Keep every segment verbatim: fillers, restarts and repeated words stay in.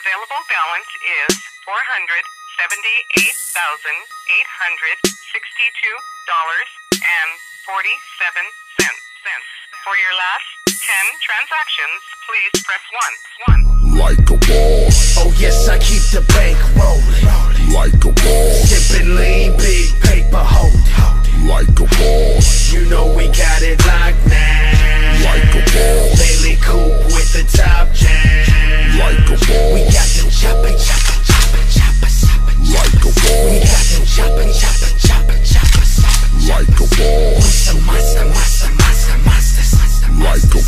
available balance is four hundred seventy-eight thousand eight hundred sixty-two dollars and forty-seven cents. For your last ten transactions, please press one. One. Like a boss. Oh yes, I keep the bank rolling. Like a boss. Sipping lean, big paper holding. Like a boss. You know we got it locked now. Like a boss. Bailey coupe with the top jam. Like a boss. We got them choppin', choppin', choppin', choppin', choppin'. Like a boss. We got them choppin', choppin', choppin', choppin', choppin'. Like a boss. We some monster, monster, monster, monsters. Like a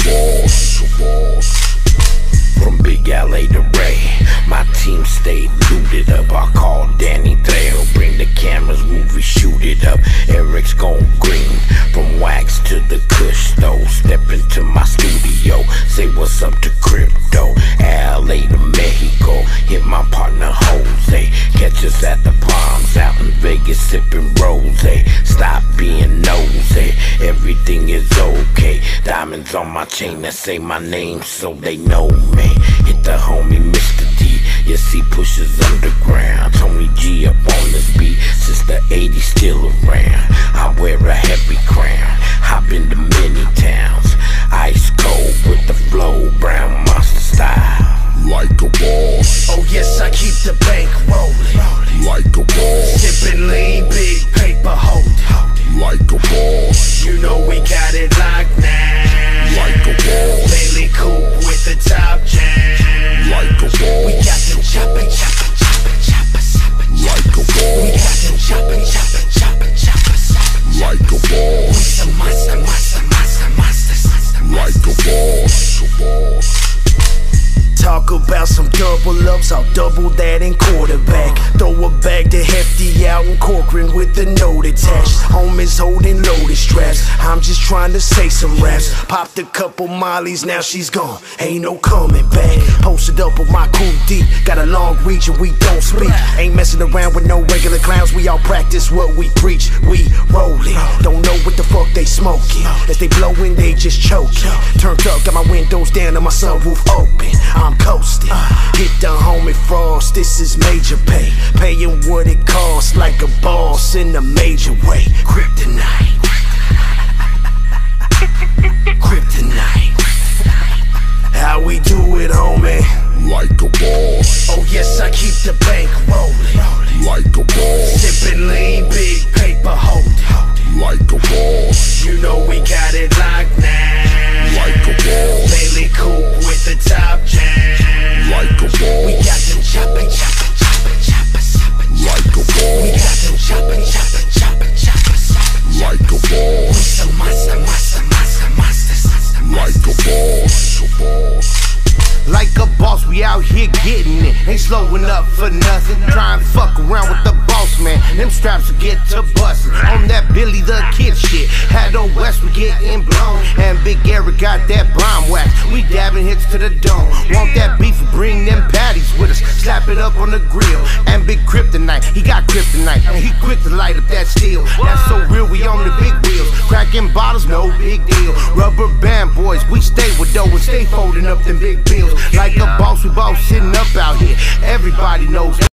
boss. From Big L A to Ray, my team stayed looted up. I called Danny Trejo, bring the cameras, movie, shoot it up. Eric's gone green, from wax to the Kush though. Step into my studio, say what's up to crypto. L A to Mexico, hit my partner Jose. Catch us at the Palms, out in Vegas sipping rose. Stop being nosy, everything is okay. Diamonds on my chain that say my name so they know me. Hit the homie Mister D, yes he pushes underground. Tony G up on this beat since the eighties, still around. I wear a heavy crown, hop into many towns. Ice cold with the flow, brown monster style. Like a boss. Oh yes, I keep the bank rolling. Like a boss. Sipping lean, big paper holding. Like a boss. You know we got it locked now. Like a boss. Bailey coupe with the top jam. Like a boss. We got them choppin', choppin', choppin', choppin', choppin'. Like a We boss. got them choppin', choppin', choppin', choppin', choppin'. Like a We boss. some monster, monster, monster, monsters. Like a boss. Talk about some double ups, I'll double that in quarterback. Throw a bag to Hefty out in Corcoran with the note attached. Homies holding loaded straps, I'm just trying to say some raps. Popped a couple mollies, now she's gone, ain't no coming back. Posted up with my crew deep, got a long reach and we don't speak. Ain't messing around with no regular clowns, we all practice what we preach. We rollin', don't know what the fuck they smoking. As they blowin', they just choking. Turned up, got my windows down and my sunroof open. I'm coasting, hit the homie Frost, this is major pay. Paying what it costs like a boss in a major way. Kryptonite, Kryptonite. How we do it, homie? Like a boss. Oh yes, I keep the bank rolling. Like a boss. Sipping lean, big paper holding. Like a boss. You know we got it locked now. Like a boss. Bailey coupe with the top jam. Like a boss. We got them choppin', choppin', choppin', choppin', choppin'. Like a We boss. got them choppin', choppin', choppin', choppin', choppin'. Like a We boss. some monster, monster, monster, monsters. Like a boss. Like a boss, we out here getting it. Ain't slowing up for nothing. Try and fuck around with the boss, man. Them straps will get to bustin'. On that Billy the Kid shit. Had on West, we getting blown. And Big Eric got that bomb wax. We dabbing hits to the dome. Want that beef, bring them patties with us. Slap it up on the grill. And Big Kryptonite, he got kryptonite. And he quick to light up that steel. That's so real, we on the big wheels. Cracking bottles, no big deal. Rubber band boys, we stay with dough and stay folding up them big bills. Like a boss, we both sitting up out here. Everybody knows.